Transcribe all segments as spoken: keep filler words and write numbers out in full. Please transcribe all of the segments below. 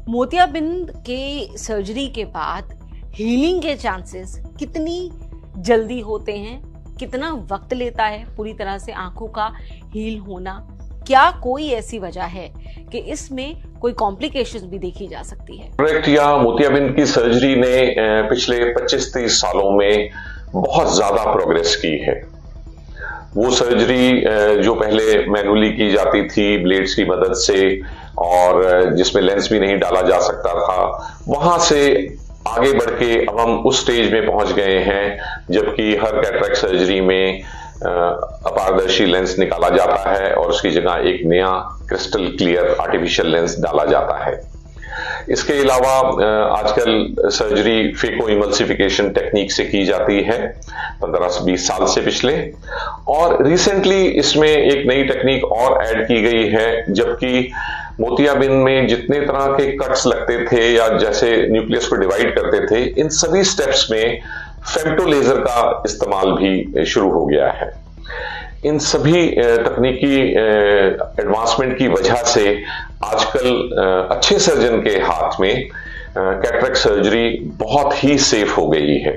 मोतियाबिंद के सर्जरी के बाद हीलिंग के चांसेस कितनी जल्दी होते हैं, कितना वक्त लेता है पूरी तरह से आंखों का हील होना? क्या कोई ऐसी वजह है कि इसमें कोई कॉम्प्लिकेशंस भी देखी जा सकती है? करेक्ट, या मोतियाबिंद की सर्जरी ने पिछले पच्चीस तीस सालों में बहुत ज्यादा प्रोग्रेस की है। वो सर्जरी जो पहले मैनुअली की जाती थी ब्लेड्स की मदद से और जिसमें लेंस भी नहीं डाला जा सकता था, वहां से आगे बढ़ के अब हम उस स्टेज में पहुंच गए हैं जबकि हर कैटरेक्ट सर्जरी में अपारदर्शी लेंस निकाला जाता है और उसकी जगह एक नया क्रिस्टल क्लियर आर्टिफिशियल लेंस डाला जाता है। इसके अलावा आजकल सर्जरी फेको इमल्सिफिकेशन टेक्निक से की जाती है पंद्रह से बीस साल से पिछले, और रिसेंटली इसमें एक नई टेक्निक और ऐड की गई है। जबकि मोतियाबिंद में जितने तरह के कट्स लगते थे या जैसे न्यूक्लियस को डिवाइड करते थे, इन सभी स्टेप्स में फेम्टो लेजर का इस्तेमाल भी शुरू हो गया है। इन सभी तकनीकी एडवांसमेंट की वजह से आजकल अच्छे सर्जन के हाथ में कैटरेक्ट सर्जरी बहुत ही सेफ हो गई है।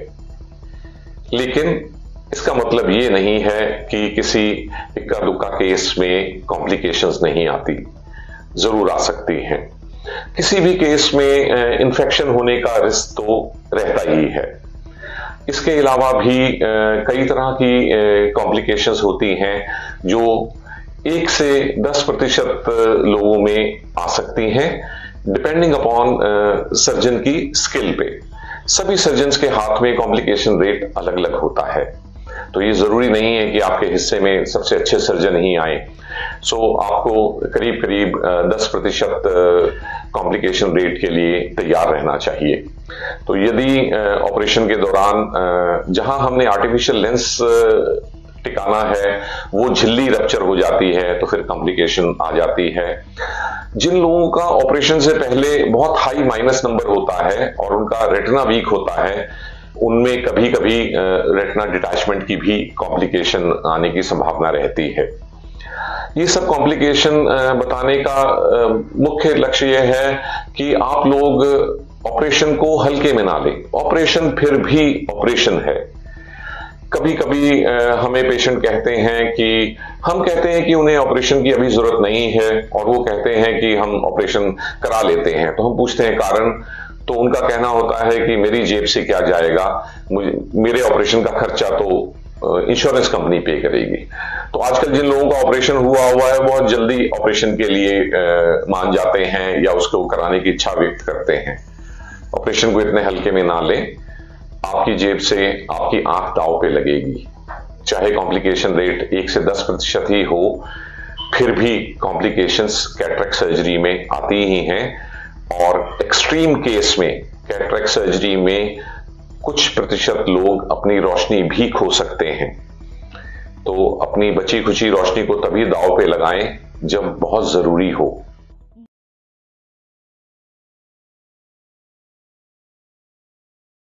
लेकिन इसका मतलब ये नहीं है कि किसी इक्का दुक्का केस में कॉम्प्लिकेशंस नहीं आती, जरूर आ सकती हैं। किसी भी केस में इन्फेक्शन होने का रिस्क तो रहता ही है। इसके अलावा भी कई तरह की कॉम्प्लिकेशंस होती हैं जो एक से दस प्रतिशत लोगों में आ सकती हैं, डिपेंडिंग अपॉन सर्जन की स्किल पे। सभी सर्जन्स के हाथ में कॉम्प्लिकेशन रेट अलग अलग होता है, तो ये जरूरी नहीं है कि आपके हिस्से में सबसे अच्छे सर्जन ही आए। सो so, आपको करीब करीब दस प्रतिशत कॉम्प्लिकेशन रेट के लिए तैयार रहना चाहिए। तो यदि ऑपरेशन के दौरान जहां हमने आर्टिफिशियल लेंस टिकाना है वो झिल्ली रप्चर हो जाती है तो फिर कॉम्प्लिकेशन आ जाती है। जिन लोगों का ऑपरेशन से पहले बहुत हाई माइनस नंबर होता है और उनका रेटिना वीक होता है, उनमें कभी कभी रेटिना डिटैचमेंट की भी कॉम्प्लिकेशन आने की संभावना रहती है। ये सब कॉम्प्लिकेशन बताने का मुख्य लक्ष्य यह है कि आप लोग ऑपरेशन को हल्के में ना लें। ऑपरेशन फिर भी ऑपरेशन है। कभी कभी हमें पेशेंट कहते हैं कि हम कहते हैं कि उन्हें ऑपरेशन की अभी जरूरत नहीं है और वो कहते हैं कि हम ऑपरेशन करा लेते हैं। तो हम पूछते हैं कारण, तो उनका कहना होता है कि मेरी जेब से क्या जाएगा, मुझे मेरे ऑपरेशन का खर्चा तो इंश्योरेंस कंपनी पे करेगी। तो आजकल जिन लोगों का ऑपरेशन हुआ हुआ है बहुत जल्दी ऑपरेशन के लिए आ, मान जाते हैं या उसको कराने की इच्छा व्यक्त करते हैं। ऑपरेशन को इतने हल्के में ना लें। आपकी जेब से आपकी आंख दांव पे लगेगी। चाहे कॉम्प्लिकेशन रेट एक से दस प्रतिशत ही हो, फिर भी कॉम्प्लिकेशंस कैटरेक्ट सर्जरी में आती ही हैं। और एक्सट्रीम केस में कैटरेक्ट सर्जरी में कुछ प्रतिशत लोग अपनी रोशनी भी खो सकते हैं। तो अपनी बची खुची रोशनी को तभी दांव पे लगाएं जब बहुत जरूरी हो।